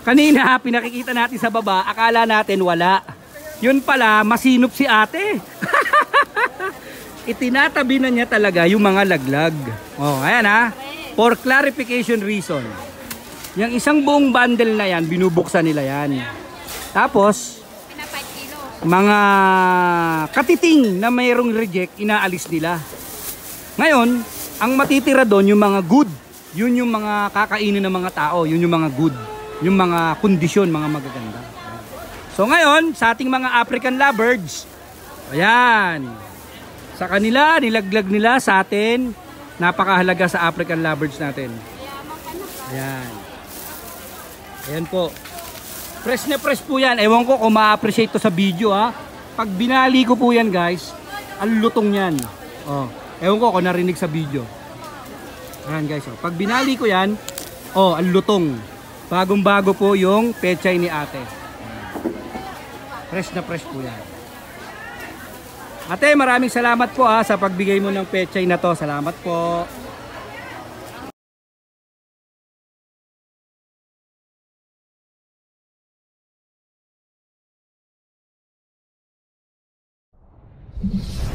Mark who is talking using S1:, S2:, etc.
S1: Kanina, pinakikita natin sa baba, akala natin wala. Yun pala, masinop si ate. Itinatabi na niya talaga yung mga laglag. Oh, ayan ha. For clarification reason. Yung isang buong bundle na yan, binubuksan nila yan. Tapos, mga katiting na mayroong reject, inaalis nila. Ngayon, ang matitira doon yung mga good. Yun yung mga kakainin ng mga tao. Yun yung mga good. Yung mga kondisyon, mga magaganda. So ngayon, sa ating mga African lovebirds, ayan. Sa kanila, nilaglag nila sa atin. Napakahalaga sa African lovebirds natin. Ayan. Ayan po. Fresh na fresh po yan. Ewan ko kung ma-appreciate to sa video ha. Pag binali ko po yan guys, ang lutong yan. Oh, ewan ko kung narinig sa video. Ayan guys. Oh. Pag binali ko yan, oh, ang lutong. Bagong bago po yung pechay ni ate. Fresh na fresh po yan. Ate, maraming salamat po sa pagbigay mo ng pechay na to. Salamat po.